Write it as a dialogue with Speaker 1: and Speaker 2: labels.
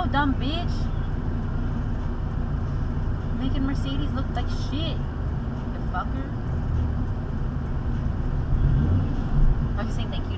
Speaker 1: dumb bitch. Making Mercedes look like shit. You fucker. I'm just saying thank you.